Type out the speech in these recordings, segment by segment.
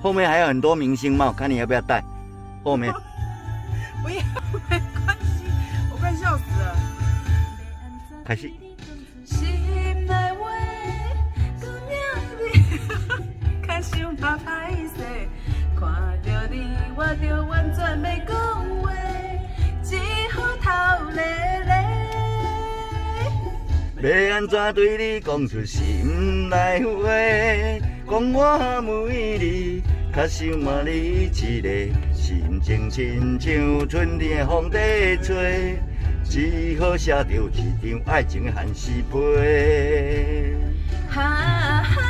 后面还有很多明星帽，看你要不要戴。后面不要，没关系，我快笑死了。 开始。 心内话，姑娘你，较想怕歹势，看到你我就完全袂讲话，只好头咧咧。 要安怎对你讲出心内话？讲我每日较想望你一个，心情亲像春天的风在吹，只好写着一张爱情的寒诗批。 哈哈，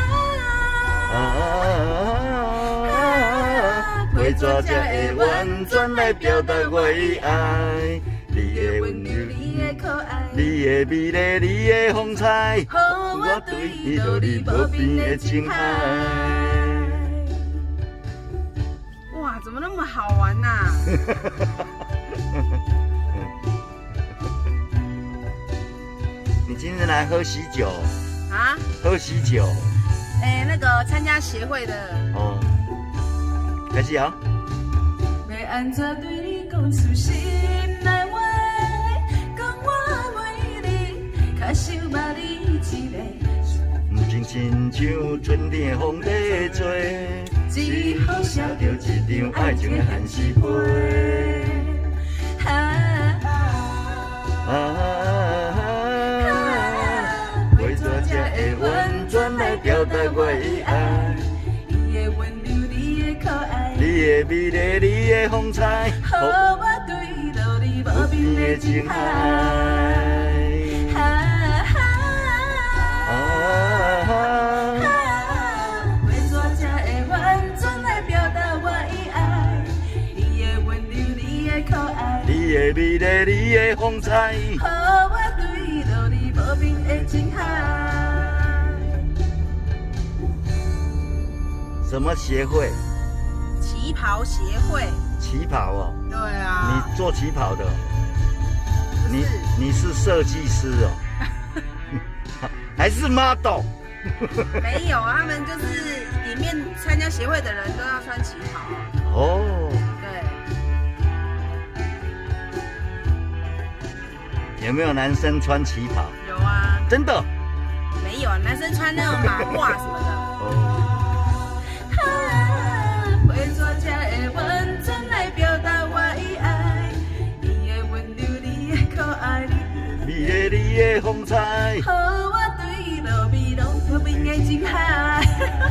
要怎才会完全来表达我的爱？你的温柔， 你的可爱， 你的美丽，你的风采， 互我对你落你无边的情海。哇，怎么那么好玩呐？ 你今天来喝喜酒啊？ 喝喜酒？ 那个参加协会的。 哦，开始啊！ 要安怎对你讲出心内话？讲我每日较想望你一个， 心情像春天的风在吹， 只好写着一张爱情的寒诗批。要怎才会完全来表达我的爱？ 你的温柔，你的可爱， 你的美丽，你的风采， 互我对落你无边的情海。要怎才会完全来表达我的爱？你的温柔，你的可爱， 你的美丽，你的风采， 互我对落你无边的情海。 什么协会？ 旗袍协会。 旗袍哦。 对啊。 你做旗袍的？ 不是。 你是设计师哦？还是 model？ 没有啊，他们就是里面参加协会的人都要穿旗袍。 哦。 对。 有没有男生穿旗袍？ 有啊。 真的？ 没有啊，男生穿那种马褂什么的。 哦。 要怎才会完全来表达我的爱？你的温柔，你的可爱， 美丽，你的风采， 互我对落美拢无边的情海。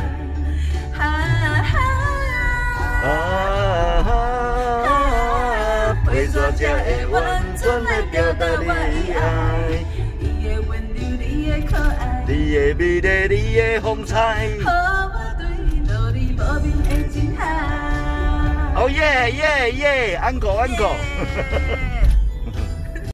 要怎才会完全来表达你的爱？ 你的温柔，你的可爱， 你的美丽，你的风采， 互我对落你无边的情海。 哦耶耶耶，uncle uncle。